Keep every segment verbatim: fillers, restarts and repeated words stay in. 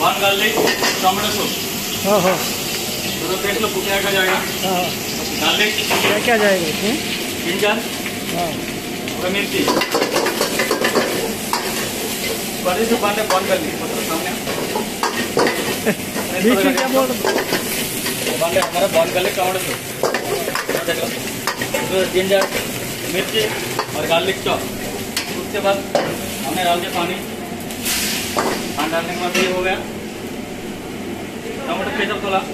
One garlic tomato soup. हाँ हाँ तो देख लो क्या क्या जाएगा। हाँ गार्लिक क्या क्या जाएगा इसमें? जिंजर हाँ और मिर्ची। बड़े जो बात है बंद कर ली मतलब सामने बीच में क्या बोल बांधे हमारा बंद कर ले टमाटो सूप। देखो तो जिंजर मिर्ची और गार्लिक चॉप। उसके बाद हमने डाल दिया पानी। पानी डालने के बाद ये हो गया टमाटो केचप थोड़ा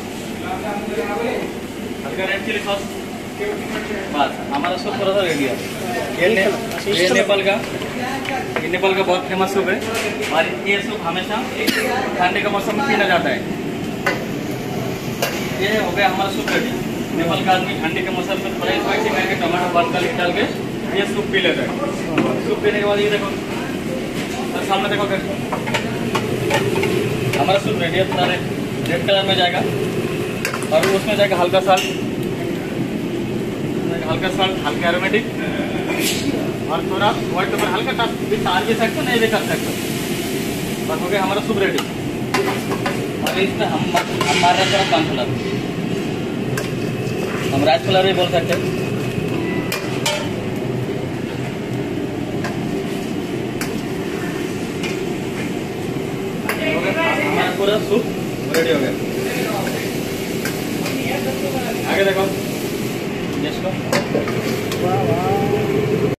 हल्का रेड चिली सॉस। बस हमारा सूप थोड़ा सा रेडी है। ये ने, ये नेपाल का ये नेपाल का बहुत फेमस सूप है और ये सूप हमेशा ठंडे के मौसम में पीना जाता है। ये हो गया हमारा सूप रेडी। नेपाल का आदमी ठंडी के मौसम में थोड़ा स्पाइसी करके टमाटर बंद कर डाल के ये सूप पी लेता है। सूप पीने के बाद ये देखो और सामने देखो हमारा सूप रेडी है। थोड़ा रेड कलर में जाएगा और उसमें जाएगा हल्का साल्ट हल्का साल्ट हल्का एरोमेटिक और थोड़ा व्हाइट पेपर हल्का सा भी डाल भी सकते नहीं भी कर सकते। बस हो गया हमारा सूप रेडी। और इसमें हम हम मार रहे हैं कॉर्नफ्लावर। हम राइस फ्लावर भी बोल सकते हैं। हमारा पूरा सूप रेडी हो गया। आगे देखो इसको। वाह वाह।